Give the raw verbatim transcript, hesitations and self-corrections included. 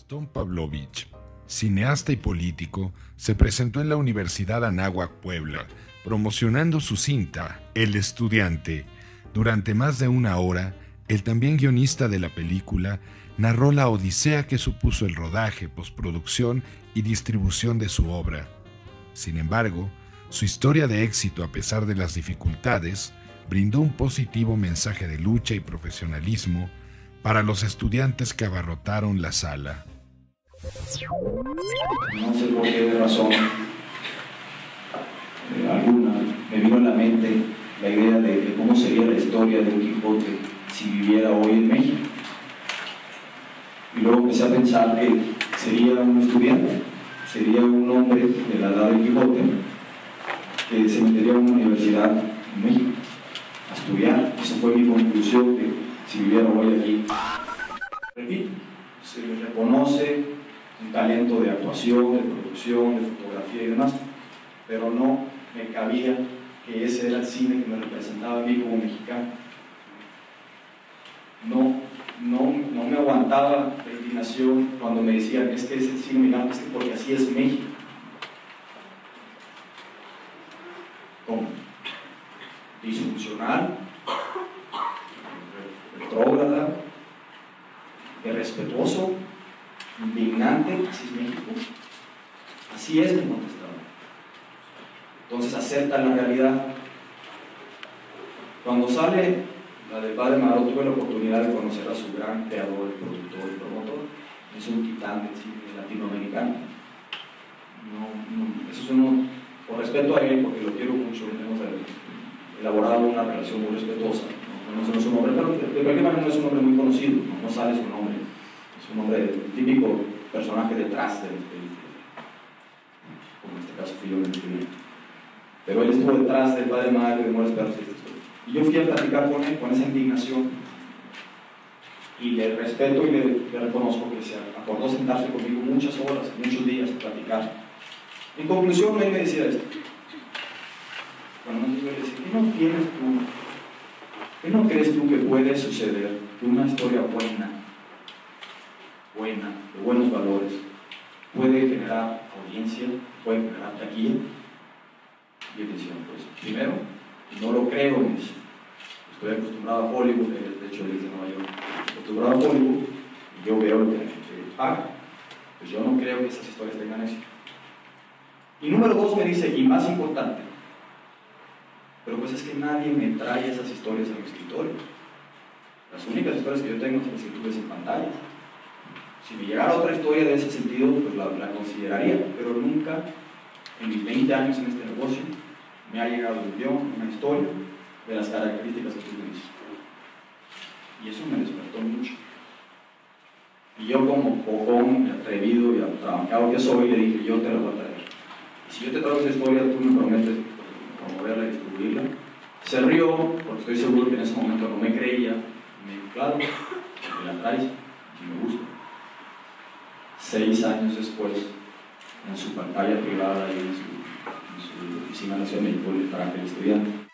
Gastón Pavlovich, cineasta y político, se presentó en la Universidad Anáhuac Puebla, promocionando su cinta El Estudiante. Durante más de una hora, el también guionista de la película narró la odisea que supuso el rodaje, postproducción y distribución de su obra. Sin embargo, su historia de éxito a pesar de las dificultades brindó un positivo mensaje de lucha y profesionalismo para los estudiantes que abarrotaron la sala. No sé por qué razón eh, alguna me vino a la mente la idea de, de cómo sería la historia de Don Quijote si viviera hoy en México. Y luego empecé a pensar que sería un estudiante, sería un hombre de la edad de Quijote que se metería a una universidad en México a estudiar. Esa fue mi conclusión, que si viviera hoy aquí. Repito, se le reconoce un talento de actuación, de producción, de fotografía y demás, pero no me cabía que ese era el cine que me representaba a mí como mexicano. No, no, no me aguantaba la indignación cuando me decían, es que es el cine mexicano, es que porque así es México. ¿Cómo? Disfuncional, retrógrada, irrespetuoso, indignante, así es México. Así es, me contestaron. Entonces aceptan la realidad. Cuando sale la del Padre Amaro, tuve la oportunidad de conocer a su gran creador, productor y promotor. Es un titán del cine latinoamericano. No, no, eso es uno, por respeto a él, porque lo quiero mucho, hemos elaborado una relación muy respetuosa. No, no es un hombre, pero de cualquier manera no es un hombre muy conocido, no, no sale su nombre. Es un hombre, el típico personaje detrás del película, como en este caso fui yo en el primer. Pero él estuvo detrás del Padre Amaro, de Amores Perros y estas cosas. Y yo fui a platicar con él, con esa indignación, y le respeto y le, le reconozco que se acordó sentarse conmigo muchas horas, muchos días a platicar. En conclusión, él me decía esto. Cuando yo le decía, ¿qué no tienes tú? ¿Qué no crees tú que puede suceder que una historia buena, buena, de buenos valores, puede generar audiencia, puede generar taquilla? Y él decía, pues, primero, no lo creo, me dice. Estoy acostumbrado a Hollywood, de hecho él es de Nueva York, acostumbrado a Hollywood, y yo veo lo que la gente paga. Pues yo no creo que esas historias tengan éxito. Y número dos me dice, y más importante, pero pues es que nadie me trae esas historias a mi escritorio. Las únicas historias que yo tengo son las que tú ves en pantalla. Si me llegara otra historia de ese sentido, pues la, la consideraría, pero nunca en mis veinte años en este negocio me ha llegado un guión, una historia de las características que tú me dices. Y eso me despertó mucho. Y yo como cojón, atrevido y trabajado que soy, le dije, yo te la voy a traer. Y si yo te traigo esa historia, tú me prometes promoverla y distribuirla. Se rió, porque estoy seguro que en ese momento no me creía. Y me dijo, claro, me la traes y me gusta. Seis años después, en su pantalla privada y en su, en su oficina nacional, le traje El Estudiante.